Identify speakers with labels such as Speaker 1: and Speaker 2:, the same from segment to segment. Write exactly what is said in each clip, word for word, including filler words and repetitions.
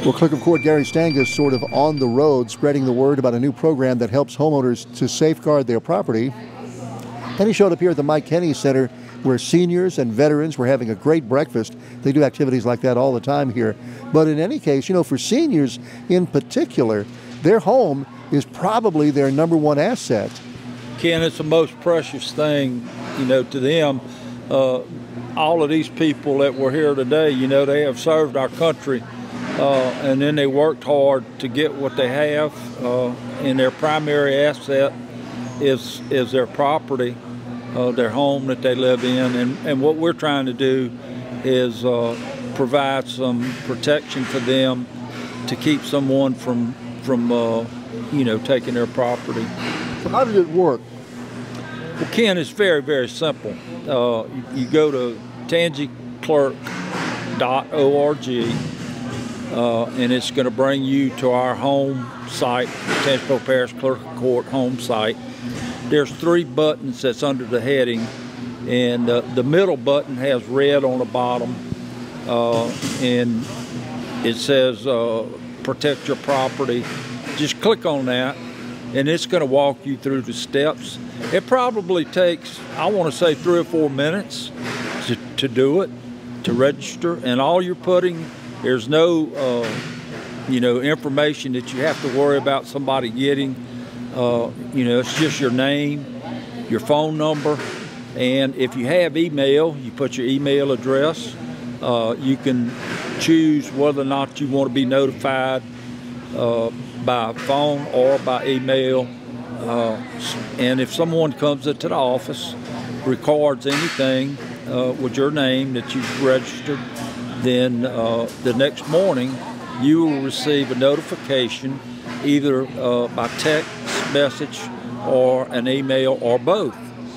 Speaker 1: Well, Clerk of Court Gary Stanga is sort of on the road spreading the word about a new program that helps homeowners to safeguard their property. And he showed up here at the Mike Kenny Center where seniors and veterans were having a great breakfast. They do activities like that all the time here. But in any case, you know, for seniors in particular, their home is probably their number one asset.
Speaker 2: Ken, it's the most precious thing, you know, to them. Uh, all of these people that were here today, you know, they have served our country. Uh, and then they worked hard to get what they have, uh, and their primary asset is is their property, uh, their home that they live in. And, and what we're trying to do is uh, provide some protection for them to keep someone from, from uh, you know, taking their property.
Speaker 1: So how did it work?
Speaker 2: Well, Ken, it's very, very simple. Uh, you, you go to tansy clerk dot org. Uh, and it's going to bring you to our home site, Tangipahoa Parish Clerk of Court home site. There's three buttons that's under the heading, and uh, the middle button has red on the bottom, uh, and it says uh, protect your property. Just click on that, and it's going to walk you through the steps. It probably takes, I want to say, three or four minutes to, to do it, to register, and all you're putting, there's no, uh, you know, information that you have to worry about somebody getting. Uh, you know, it's just your name, your phone number, and if you have email, you put your email address. Uh, you can choose whether or not you want to be notified uh, by phone or by email. Uh, and if someone comes into the office, records anything uh, with your name that you've registered, then uh, the next morning you will receive a notification either uh, by text message or an email or both.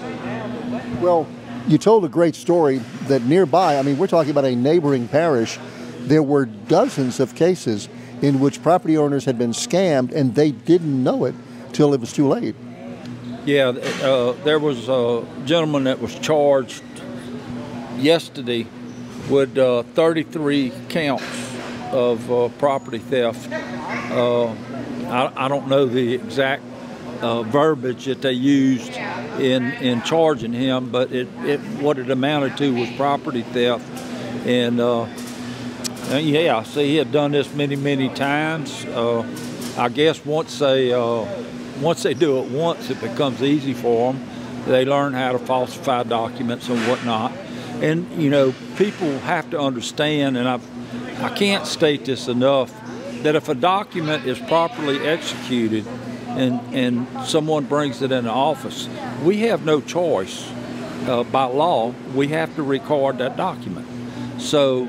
Speaker 1: Well, you told a great story that nearby, I mean, we're talking about a neighboring parish, there were dozens of cases in which property owners had been scammed and they didn't know it till it was too late.
Speaker 2: Yeah, uh, there was a gentleman that was charged yesterday with uh, thirty-three counts of uh, property theft. Uh, I, I don't know the exact uh, verbiage that they used in in charging him, but it, it what it amounted to was property theft. And, uh, and yeah, see, he had done this many, many times. Uh, I guess once they uh, once they do it once, it becomes easy for them. They learn how to falsify documents and whatnot. And, you know, people have to understand, and I've, I can't state this enough, that if a document is properly executed and, and someone brings it in the office, we have no choice. Uh, by law, we have to record that document. So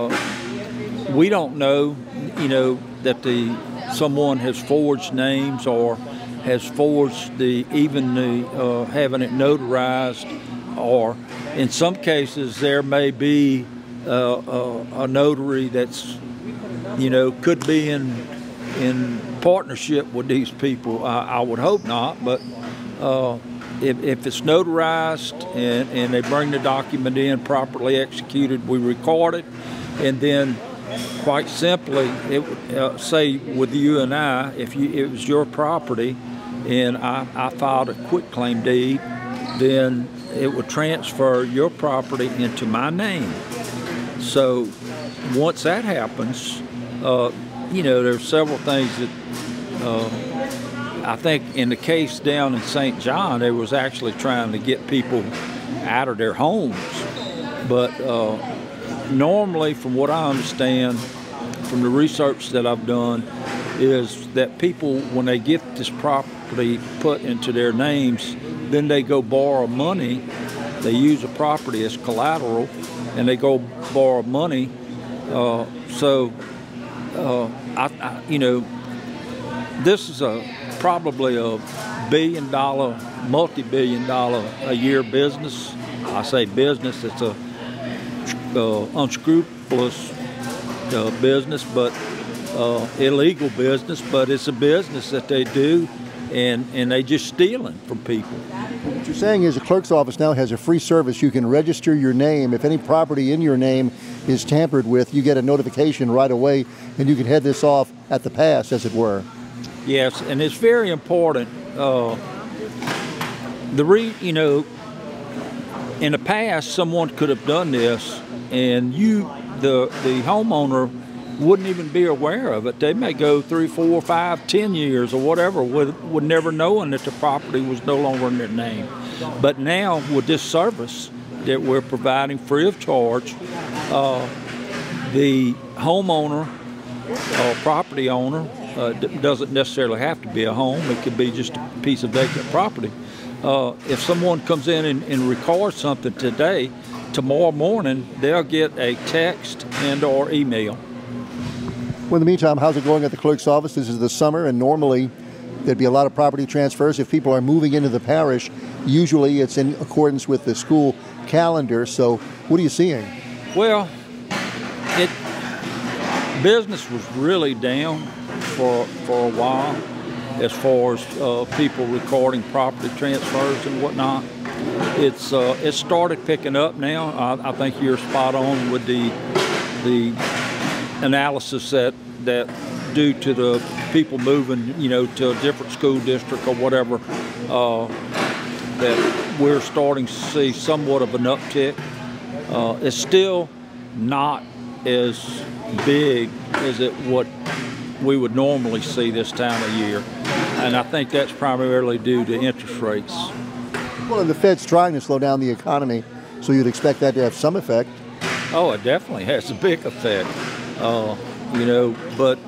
Speaker 2: uh, we don't know, you know, that the someone has forged names or has forged the even the uh, having it notarized, or in some cases there may be uh, a, a notary that's, you know, could be in in partnership with these people. I, I would hope not, but uh, if, if it's notarized and, and they bring the document in properly executed, we record it, and then quite simply, it uh, say with you and I, if you, it was your property and I, I filed a quitclaim deed, then it would transfer your property into my name. So once that happens, uh, you know, there's several things that uh, I think in the case down in Saint John, they was actually trying to get people out of their homes. But uh, normally, from what I understand, from the research that I've done, is that people, when they get this property put into their names, then they go borrow money. They use the property as collateral, and they go borrow money. Uh, so, uh, I, I, you know, this is a probably a billion dollar, multi-billion dollar a year business. I say business, it's a uh, unscrupulous uh, business, but uh, illegal business, but it's a business that they do, and, and they just stealing from people.
Speaker 1: What you're saying is the clerk's office now has a free service. You can register your name. If any property in your name is tampered with, you get a notification right away, and you can head this off at the pass, as it were.
Speaker 2: Yes, and it's very important. Uh, the re, you know, in the past, someone could have done this, and you, the the homeowner, wouldn't even be aware of it. They may go three, four, five, ten years or whatever with, with never knowing that the property was no longer in their name. But now with this service that we're providing free of charge, uh, the homeowner or property owner, uh, d- doesn't necessarily have to be a home. It could be just a piece of vacant property. Uh, if someone comes in and, and records something today, tomorrow morning they'll get a text and or email.
Speaker 1: Well, in the meantime, how's it going at the clerk's office? This is the summer, and normally there'd be a lot of property transfers. If people are moving into the parish, usually it's in accordance with the school calendar. So what are you seeing?
Speaker 2: Well, it business was really down for for a while as far as uh, people recording property transfers and whatnot. It's uh, it started picking up now. I, I think you're spot on with the the analysis that that due to the people moving, you know, to a different school district or whatever, uh, that we're starting to see somewhat of an uptick. Uh, it's still not as big as it what we would normally see this time of year, and I think that's primarily due to interest rates.
Speaker 1: Well, and the Fed's trying to slow down the economy, so you'd expect that to have some effect.
Speaker 2: Oh, it definitely has a big effect. Uh, you know, but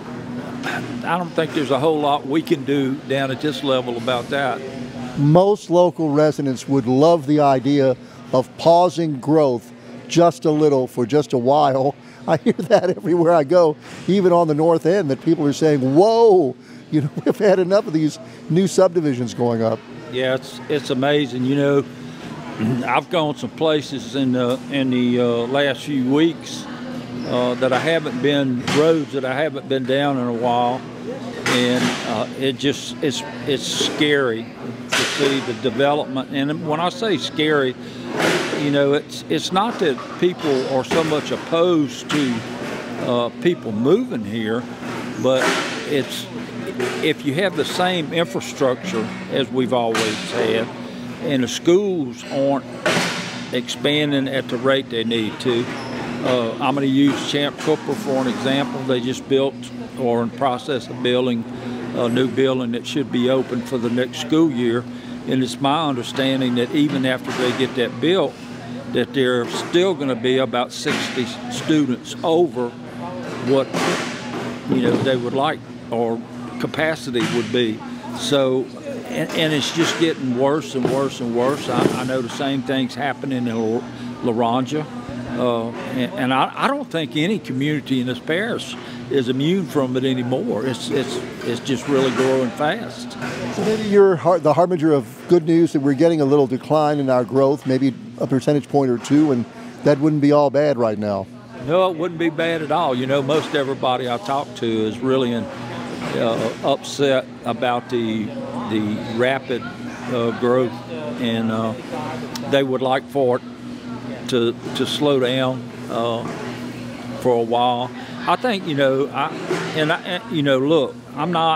Speaker 2: I don't think there's a whole lot we can do down at this level about that.
Speaker 1: Most local residents would love the idea of pausing growth just a little for just a while. I hear that everywhere I go, even on the north end, that people are saying, whoa, you know, we've had enough of these new subdivisions going up.
Speaker 2: Yeah, it's it's amazing. You know, I've gone some places in the, in the uh, last few weeks Uh, that I haven't been, roads that I haven't been down in a while, and uh, it just, it's it's scary to see the development. And when I say scary, you know, it's it's not that people are so much opposed to uh, people moving here, but it's if you have the same infrastructure as we've always had, and the schools aren't expanding at the rate they need to. Uh, I'm going to use Champ Cooper for an example. They just built, or in process of building, a new building that should be open for the next school year. And it's my understanding that even after they get that built, that there's still going to be about sixty students over what, you know, they would like or capacity would be. So, and, and it's just getting worse and worse and worse. I, I know the same thing's happening in La, Laranja. Uh, and and I, I don't think any community in this parish is immune from it anymore. It's it's it's just really growing fast.
Speaker 1: So maybe you're the harbinger of good news that we're getting a little decline in our growth, maybe a percentage point or two, and that wouldn't be all bad right now.
Speaker 2: No, it wouldn't be bad at all. You know, most everybody I talk to is really in, uh, upset about the the rapid uh, growth, and uh, they would like for it to to slow down uh, for a while. I think, you know, I and I, you know, look, I'm not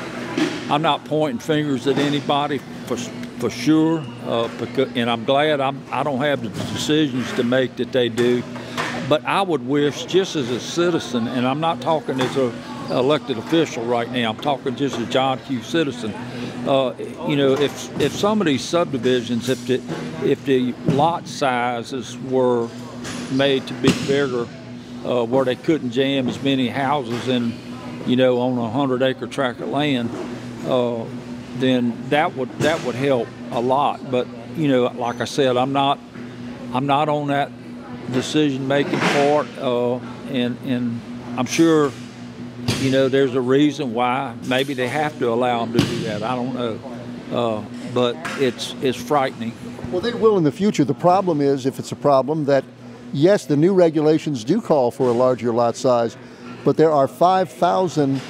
Speaker 2: I'm not pointing fingers at anybody for for sure, uh, because, and I'm glad I'm I don't have the decisions to make that they do. But I would wish, just as a citizen, and I'm not talking as a elected official right now, I'm talking just as a John Q. citizen. Uh, you know, if if some of these subdivisions, if the if the lot sizes were made to be bigger, uh, where they couldn't jam as many houses in, you know, on a hundred acre tract of land, uh, then that would that would help a lot. But you know, like I said, I'm not I'm not on that decision making part, uh, and and I'm sure, you know, there's a reason why. Maybe they have to allow them to do that. I don't know, uh, but it's it's frightening.
Speaker 1: Well, they will in the future. The problem is, if it's a problem, that yes, the new regulations do call for a larger lot size, but there are five thousand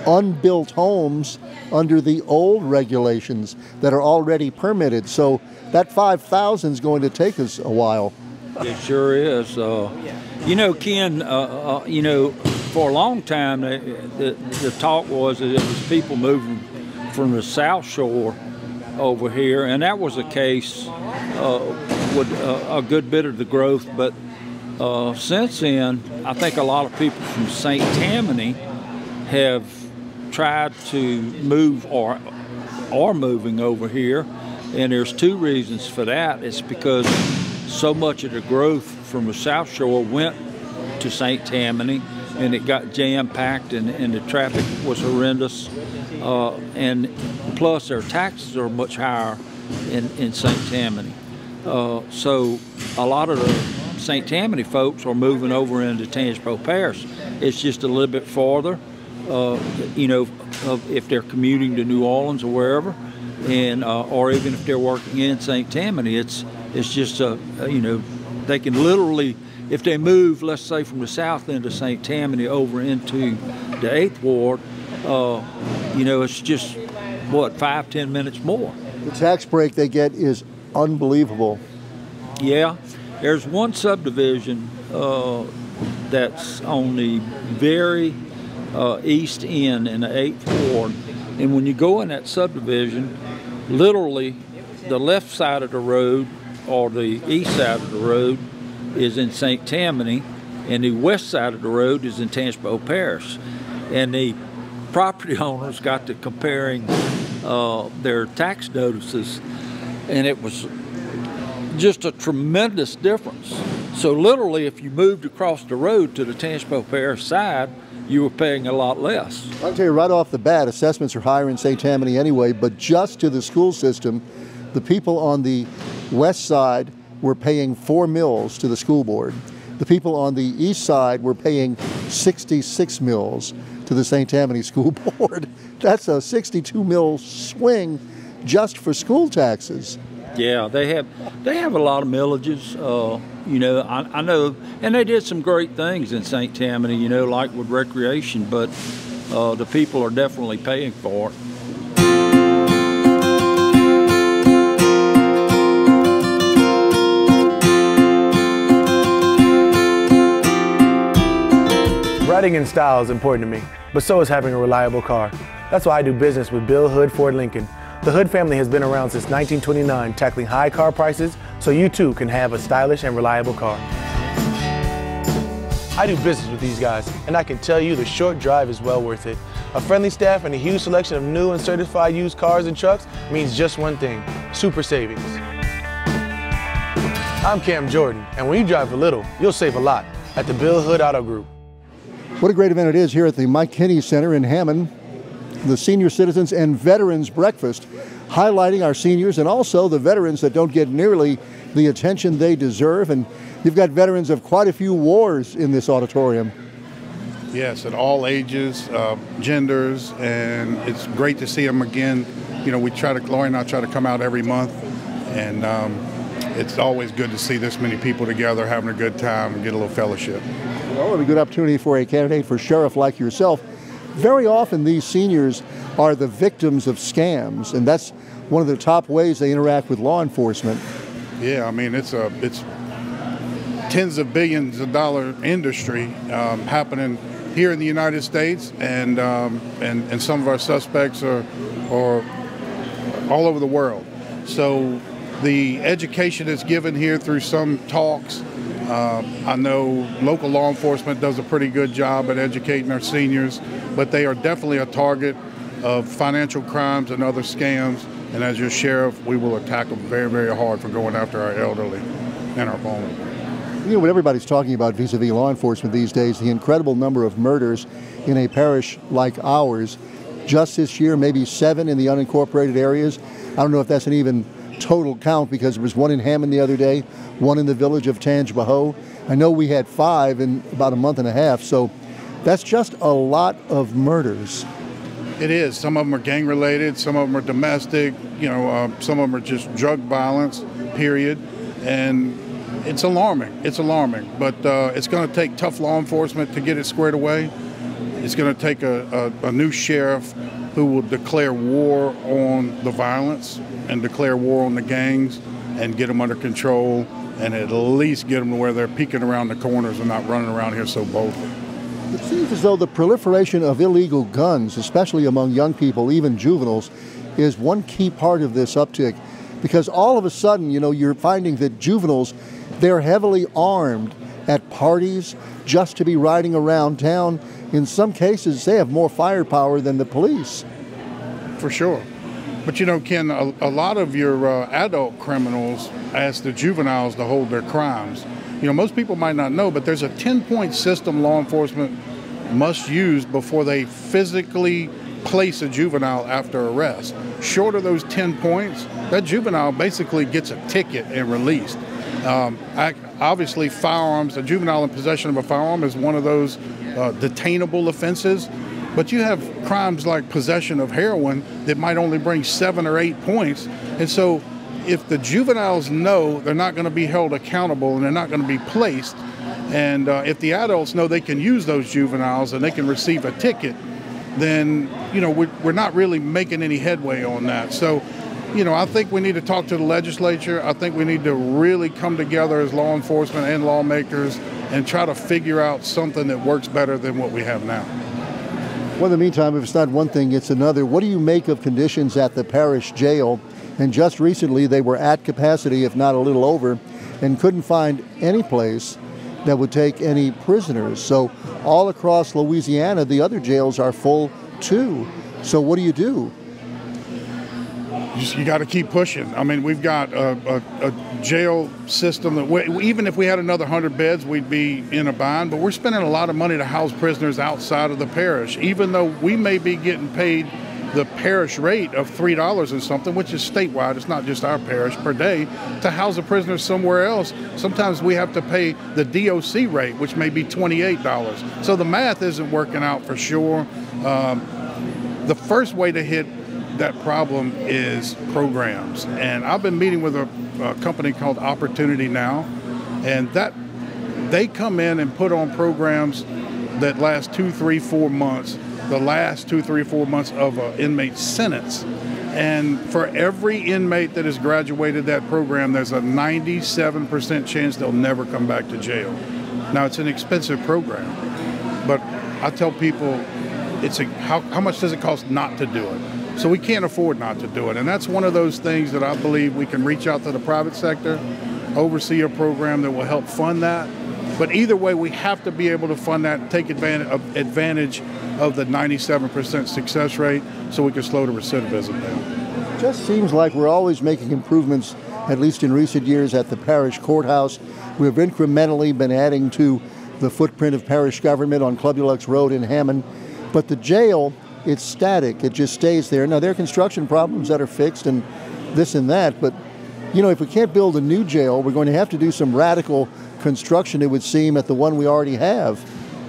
Speaker 1: unbuilt homes under the old regulations that are already permitted. So that five thousand is going to take us a while.
Speaker 2: It sure is. Uh, you know, Ken, uh, uh, you know, for a long time, the, the, the talk was that it was people moving from the South Shore over here, and that was the case uh, with uh, a good bit of the growth. But uh, since then, I think a lot of people from Saint Tammany have tried to move or are moving over here, and there's two reasons for that. It's because so much of the growth from the South Shore went to Saint Tammany, and it got jam-packed, and, and the traffic was horrendous. Uh, and plus, their taxes are much higher in, in Saint Tammany. Uh, so a lot of the Saint Tammany folks are moving over into Tangipahoa Parish. It's just a little bit farther, uh, you know, of if they're commuting to New Orleans or wherever, and uh, or even if they're working in Saint Tammany, it's it's just a, a you know, they can literally, if they move, let's say from the south end of Saint Tammany over into the eighth Ward, uh, you know, it's just what, five ten minutes more.
Speaker 1: The tax break they get is unbelievable.
Speaker 2: Yeah, there's one subdivision uh, that's on the very uh, east end in the eighth Ward, and when you go in that subdivision, literally the left side of the road or the east side of the road is in Saint Tammany, and the west side of the road is in Tangipahoa Parish. And the property owners got to comparing uh, their tax notices, and it was just a tremendous difference. So literally, if you moved across the road to the Tangipahoa Parish side, you were paying a lot less.
Speaker 1: I'll tell you right off the bat, assessments are higher in Saint Tammany anyway, but just to the school system, the people on the west side were paying four mills to the school board. The people on the east side were paying sixty-six mills to the Saint Tammany School Board. That's a sixty-two mil swing just for school taxes.
Speaker 2: Yeah, they have they have a lot of millages. Uh, you know, I, I know, and they did some great things in Saint Tammany, you know, like with recreation, but uh, the people are definitely paying for it.
Speaker 3: Riding in style is important to me, but so is having a reliable car. That's why I do business with Bill Hood Ford Lincoln. The Hood family has been around since nineteen twenty-nine, tackling high car prices so you too can have a stylish and reliable car. I do business with these guys, and I can tell you the short drive is well worth it. A friendly staff and a huge selection of new and certified used cars and trucks means just one thing: super savings. I'm Cam Jordan, and when you drive a little, you'll save a lot at the Bill Hood Auto Group.
Speaker 1: What a great event it is here at the Mike Kenny Center in Hammond, the Senior Citizens and Veterans Breakfast, highlighting our seniors and also the veterans that don't get nearly the attention they deserve. And you've got veterans of quite a few wars in this auditorium.
Speaker 4: Yes, at all ages, uh, genders, and it's great to see them again. You know, we try to, Lori and I try to come out every month, and um, it's always good to see this many people together having a good time and get a little fellowship.
Speaker 1: Well, it'll be a good opportunity for a candidate for sheriff like yourself. Very often these seniors are the victims of scams, and that's one of the top ways they interact with law enforcement.
Speaker 4: Yeah, I mean, it's a it's tens of billions of dollar industry um, happening here in the United States, and um, and and some of our suspects are are all over the world. So the education that's given here through some talks. Uh, I know local law enforcement does a pretty good job at educating our seniors, but they are definitely a target of financial crimes and other scams. And as your sheriff, we will attack them very, very hard for going after our elderly and our vulnerable.
Speaker 1: You know what everybody's talking about vis-a-vis law enforcement these days, the incredible number of murders in a parish like ours. Just this year, maybe seven in the unincorporated areas. I don't know if that's an even total count, because there was one in Hammond the other day, one in the village of Tangipahoa. I know we had five in about a month and a half, so that's just a lot of murders.
Speaker 4: It is. Some of them are gang related, some of them are domestic, you know, uh, some of them are just drug violence, period. And it's alarming. It's alarming, but uh, it's going to take tough law enforcement to get it squared away. it's going to take a, a, a new sheriff who will declare war on the violence and declare war on the gangs and get them under control, and at least get them to where they're peeking around the corners and not running around here so boldly.
Speaker 1: It seems as though the proliferation of illegal guns, especially among young people, even juveniles, is one key part of this uptick. Because all of a sudden, you know, you're finding that juveniles, they're heavily armed at parties just to be riding around town. In some cases, they have more firepower than the police.
Speaker 4: For sure. But you know, Ken, a, a lot of your uh, adult criminals ask the juveniles to hold their crimes. You know, most people might not know, but there's a ten-point system law enforcement must use before they physically place a juvenile after arrest. Short of those ten points, that juvenile basically gets a ticket and released. Um, obviously, firearms, a juvenile in possession of a firearm is one of those uh, detainable offenses. But you have crimes like possession of heroin that might only bring seven or eight points. And so if the juveniles know they're not going to be held accountable and they're not going to be placed, and uh, if the adults know they can use those juveniles and they can receive a ticket, then, you know, we're, we're not really making any headway on that. So, you know, I think we need to talk to the legislature. I think we need to really come together as law enforcement and lawmakers and try to figure out something that works better than what we have now.
Speaker 1: Well, in the meantime, if it's not one thing, it's another. What do you make of conditions at the parish jail? And just recently, they were at capacity, if not a little over, and couldn't find any place that would take any prisoners. So all across Louisiana, the other jails are full too. So what do you do?
Speaker 4: You, just, you got to keep pushing. I mean, we've got a, a, a jail system that we, even if we had another one hundred beds, we'd be in a bind. But we're spending a lot of money to house prisoners outside of the parish, even though we may be getting paid the parish rate of three dollars and something, which is statewide. It's not just our parish per day. To house a prisoner somewhere else, sometimes we have to pay the D O C rate, which may be twenty-eight dollars. So the math isn't working out for sure. Um, the first way to hit that problem is programs. And I've been meeting with a, a company called Opportunity Now, and that they come in and put on programs that last two, three, four months, the last two, three, four months of an inmate's sentence. And for every inmate that has graduated that program, there's a ninety-seven percent chance they'll never come back to jail. Now, it's an expensive program, but I tell people, it's a, how, how much does it cost not to do it? So we can't afford not to do it. And that's one of those things that I believe we can reach out to the private sector, oversee a program that will help fund that. But either way, we have to be able to fund that and take advantage of, advantage of the ninety-seven percent success rate so we can slow the recidivism down.
Speaker 1: It just seems like we're always making improvements, at least in recent years, at the parish courthouse. We've incrementally been adding to the footprint of parish government on Club Deluxe Road in Hammond. But the jail, it's static. It just stays there. Now, there are construction problems that are fixed and this and that, but, you know, if we can't build a new jail, we're going to have to do some radical construction, it would seem, at the one we already have.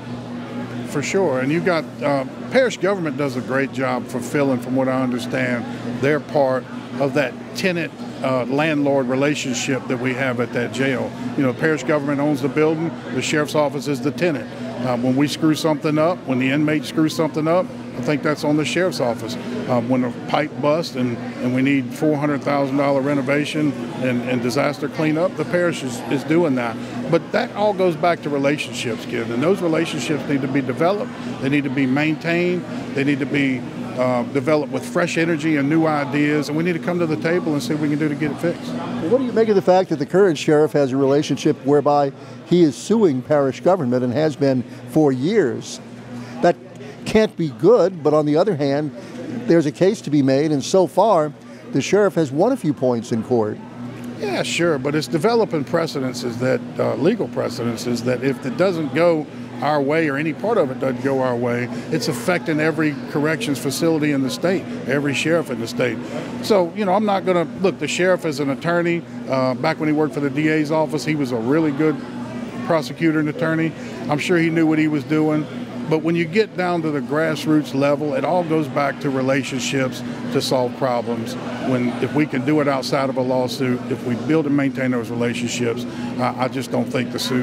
Speaker 4: For sure. And you've got, uh, parish government does a great job fulfilling, from what I understand, their part of that tenant uh, landlord relationship that we have at that jail. You know, parish government owns the building, the sheriff's office is the tenant. Uh, when we screw something up, when the inmate screws something up, I think that's on the sheriff's office. Um, when a pipe busts and, and we need four hundred thousand dollars renovation and, and disaster cleanup, the parish is, is doing that. But that all goes back to relationships, kid. And those relationships need to be developed. They need to be maintained. They need to be uh, developed with fresh energy and new ideas. And we need to come to the table and see what we can do to get it fixed.
Speaker 1: Well, what do you make of the fact that the current sheriff has a relationship whereby he is suing parish government and has been for years? That can't be good, but on the other hand, there's a case to be made, and so far, the sheriff has won a few points in court.
Speaker 4: Yeah, sure, but it's developing precedences that, uh, legal precedences, that if it doesn't go our way or any part of it doesn't go our way, it's affecting every corrections facility in the state, every sheriff in the state. So, you know, I'm not going to, look, the sheriff is an attorney. Uh, back when he worked for the D A's office, he was a really good prosecutor and attorney. I'm sure he knew what he was doing. But when you get down to the grassroots level, it all goes back to relationships to solve problems. When, if we can do it outside of a lawsuit, if we build and maintain those relationships, I, I just don't think the suit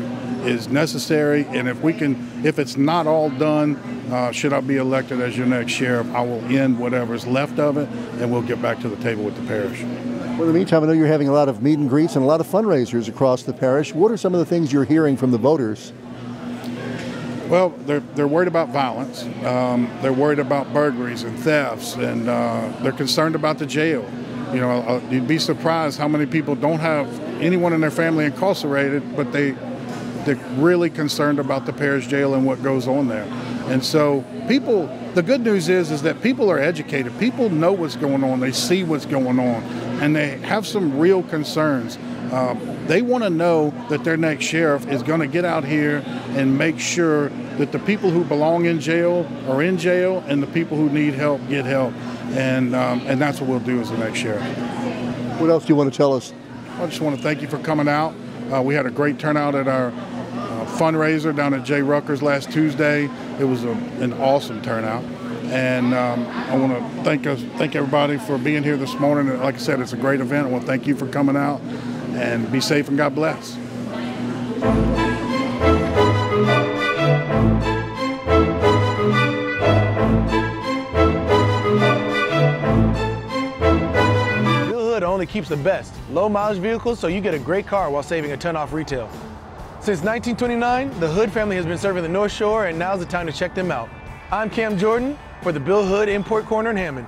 Speaker 4: is necessary. And if we can, if it's not all done, uh, should I be elected as your next sheriff, I will end whatever's left of it, and we'll get back to the table with the parish.
Speaker 1: Well, in the meantime, I know you're having a lot of meet and greets and a lot of fundraisers across the parish. What are some of the things you're hearing from the voters?
Speaker 4: Well, they're, they're worried about violence. Um, they're worried about burglaries and thefts, and uh, they're concerned about the jail. You know, uh, you'd be surprised how many people don't have anyone in their family incarcerated, but they, they're really concerned about the parish jail and what goes on there. And so people, the good news is, is that people are educated. People know what's going on. They see what's going on, and they have some real concerns. Uh, they want to know that their next sheriff is going to get out here and make sure that the people who belong in jail are in jail, and the people who need help get help. And um, and that's what we'll do as the next sheriff.
Speaker 1: What else do you want to tell us?
Speaker 4: I just want to thank you for coming out. Uh, we had a great turnout at our uh, fundraiser down at Jay Rucker's last Tuesday. It was a, an awesome turnout. And um, I want to thank us, thank everybody for being here this morning. Like I said, it's a great event. I want to thank you for coming out, and be safe and God bless.
Speaker 3: Only keeps the best low mileage vehicles, so you get a great car while saving a ton off retail. Since nineteen twenty-nine, the Hood family has been serving the North Shore, and now's the time to check them out. I'm Cam Jordan for the Bill Hood Import Corner in Hammond.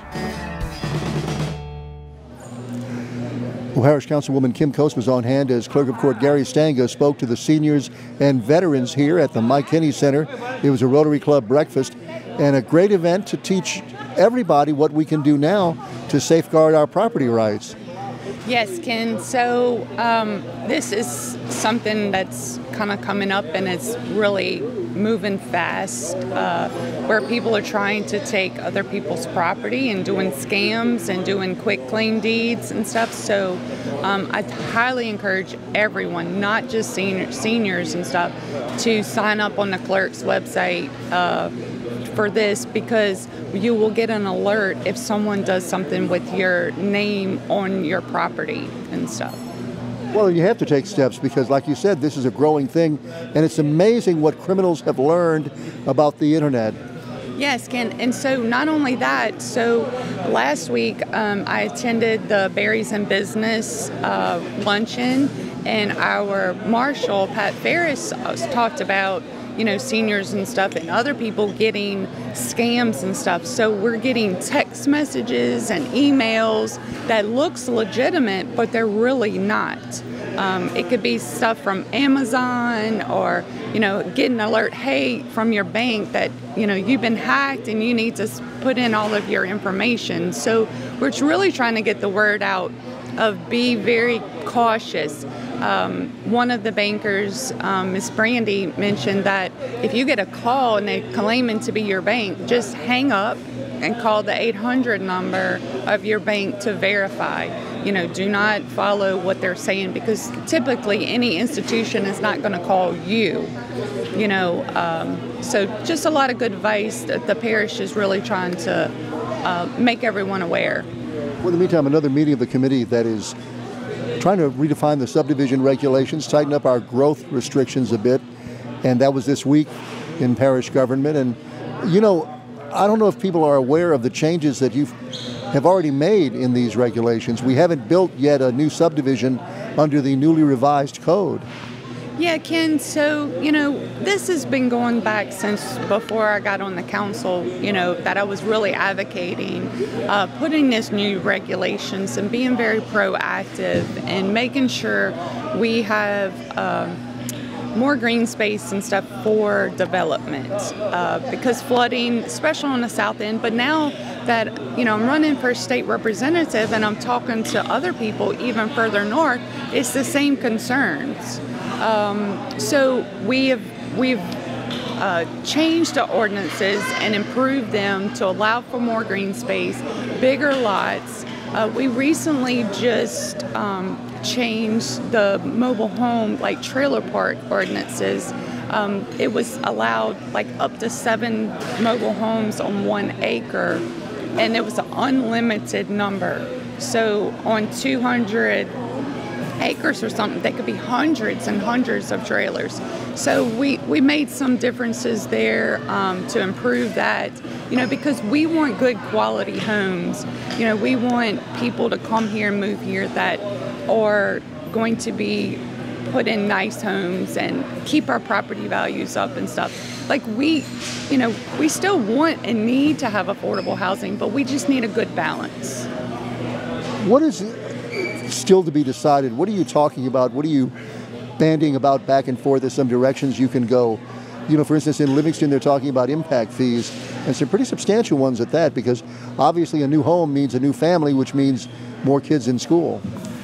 Speaker 1: Well, Parish Councilwoman Kim Coast was on hand as Clerk of Court Gary Stanga spoke to the seniors and veterans here at the Mike Kenny Center. It was a Rotary Club breakfast and a great event to teach everybody what we can do now to safeguard our property rights.
Speaker 5: Yes, Ken. So um, this is something that's kind of coming up, and it's really moving fast, uh, where people are trying to take other people's property and doing scams and doing quick claim deeds and stuff. So um, I highly encourage everyone, not just senior, seniors and stuff, to sign up on the clerk's website uh, for this, because you will get an alert if someone does something with your name on your property and stuff.
Speaker 1: Well, you have to take steps because, like you said, this is a growing thing, and it's amazing what criminals have learned about the internet.
Speaker 5: Yes, Ken. And so not only that, so last week um, I attended the Berries in Business uh, luncheon, and our marshal, Pat Ferris, talked about you know, seniors and stuff and other people getting scams and stuff. So we're getting text messages and emails that looks legitimate, but they're really not. Um, it could be stuff from Amazon, or, you know, get an alert, hey, from your bank that, you know, you've been hacked and you need to put in all of your information. So we're really trying to get the word out of be very cautious. Um, one of the bankers, um, Miss Brandy, mentioned that if you get a call and they're claiming to be your bank, just hang up and call the eight hundred number of your bank to verify. You know, do not follow what they're saying, because typically any institution is not going to call you. You know, um, so just a lot of good advice that the parish is really trying to uh, make everyone aware.
Speaker 1: Well, in the meantime, another meeting of the committee that is trying to redefine the subdivision regulations, tighten up our growth restrictions a bit, and that was this week in parish government. And, you know, I don't know if people are aware of the changes that you have already made in these regulations. We haven't built yet a new subdivision under the newly revised code.
Speaker 5: Yeah, Ken, so, you know, this has been going back since before I got on the council, you know, that I was really advocating uh, putting this new regulations and being very proactive and making sure we have uh, more green space and stuff for development, uh, because flooding, especially on the south end, but now that, you know, I'm running for state representative and I'm talking to other people even further north, it's the same concerns. Um, so we have we've uh, changed the ordinances and improved them to allow for more green space, bigger lots. Uh, we recently just um, changed the mobile home, like trailer park ordinances. Um, it was allowed like up to seven mobile homes on one acre, and it was an unlimited number. So on two hundred acres or something. They could be hundreds and hundreds of trailers. So we, we made some differences there um, to improve that, you know, because we want good quality homes. You know, we want people to come here and move here that are going to be put in nice homes and keep our property values up and stuff. Like we, you know, we still want and need to have affordable housing, but we just need a good balance.
Speaker 1: What is still to be decided? What are you talking about? What are you banding about back and forth as some directions you can go? You know, for instance, in Livingston, they're talking about impact fees, and some pretty substantial ones at that, because obviously a new home means a new family, which means more kids in school.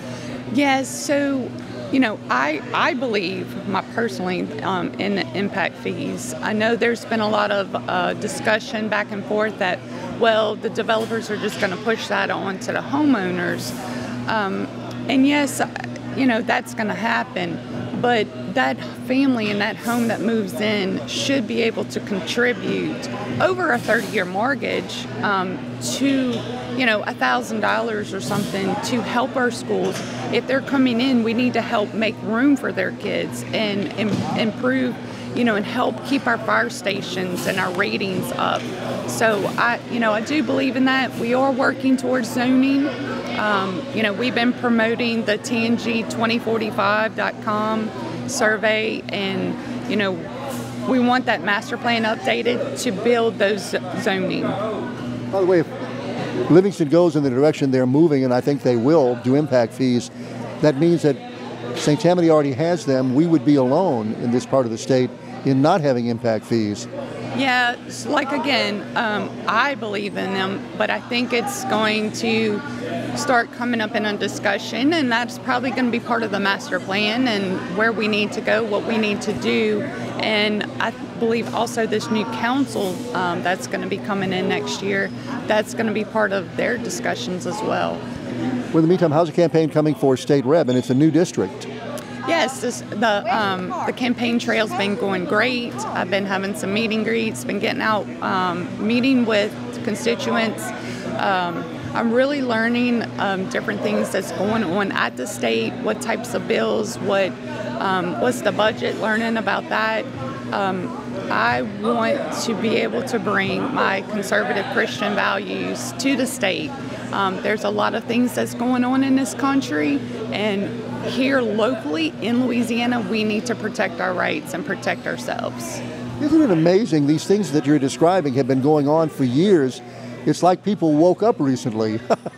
Speaker 5: Yes, so, you know, I, I believe, my personally, um, in the impact fees. I know there's been a lot of uh, discussion back and forth that, well, the developers are just going to push that on to the homeowners. Um, and yes, you know, that's going to happen. But that family and that home that moves in should be able to contribute over a thirty-year mortgage um, to, you know, one thousand dollars or something to help our schools. If they're coming in, we need to help make room for their kids and, and improve, you know, and help keep our fire stations and our ratings up. So, I, you know, I do believe in that. We are working towards zoning. Um, you know, we've been promoting the T N G twenty forty-five dot com survey, and, you know, we want that master plan updated to build those zoning.
Speaker 1: By the way, if Livingston goes in the direction they're moving, and I think they will, do impact fees, that means that Saint Tammany already has them. We would be alone in this part of the state in not having impact fees.
Speaker 5: Yeah, like again, um, I believe in them, but I think it's going to start coming up in a discussion, and that's probably going to be part of the master plan and where we need to go, what we need to do. And I believe also this new council um, that's going to be coming in next year, that's going to be part of their discussions as well.
Speaker 1: Well, in the meantime, how's the campaign coming for state rep? And it's a new district.
Speaker 5: Yes, this, the um, the campaign trail's been going great. I've been having some meet and greets, been getting out, um, meeting with constituents. Um, I'm really learning um, different things that's going on at the state, what types of bills, what um, what's the budget, learning about that. Um, I want to be able to bring my conservative Christian values to the state. Um, there's a lot of things that's going on in this country, and here locally in Louisiana, we need to protect our rights and protect ourselves.
Speaker 1: Isn't it amazing? These things that you're describing have been going on for years. It's like people woke up recently.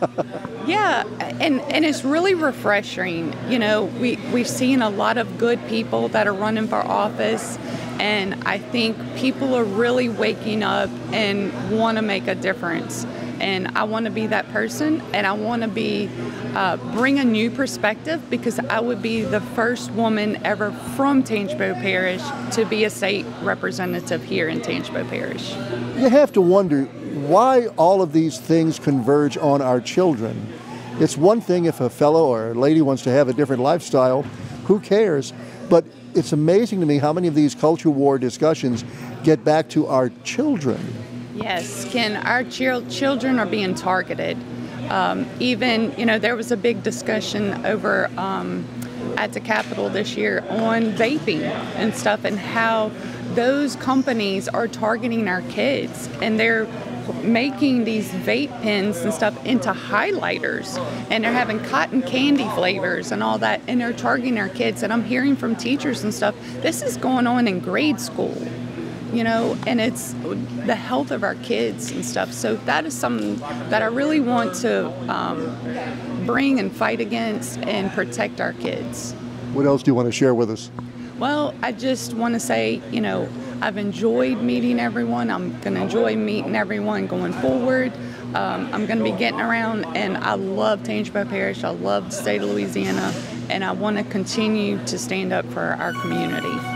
Speaker 5: Yeah, and, and it's really refreshing. You know, we, we've seen a lot of good people that are running for office, and I think people are really waking up and want to make a difference. And I want to be that person, and I want to be uh, bring a new perspective, because I would be the first woman ever from Tangipahoa Parish to be a state representative here in Tangipahoa Parish.
Speaker 1: You have to wonder why all of these things converge on our children. It's one thing if a fellow or a lady wants to have a different lifestyle, who cares? But it's amazing to me how many of these culture war discussions get back to our children.
Speaker 5: Yes, Ken, our ch- children are being targeted. Um, even, you know, there was a big discussion over um, at the Capitol this year on vaping and stuff, and how those companies are targeting our kids, and they're making these vape pens and stuff into highlighters, and they're having cotton candy flavors and all that, and they're targeting our kids. And I'm hearing from teachers and stuff, this is going on in grade school. You know, and it's the health of our kids and stuff. So that is something that I really want to um, bring and fight against and protect our kids.
Speaker 1: What else do you want to share with us?
Speaker 5: Well, I just want to say, you know, I've enjoyed meeting everyone. I'm going to enjoy meeting everyone going forward. Um, I'm going to be getting around, and I love Tangipahoa Parish. I love the state of Louisiana, and I want to continue to stand up for our community.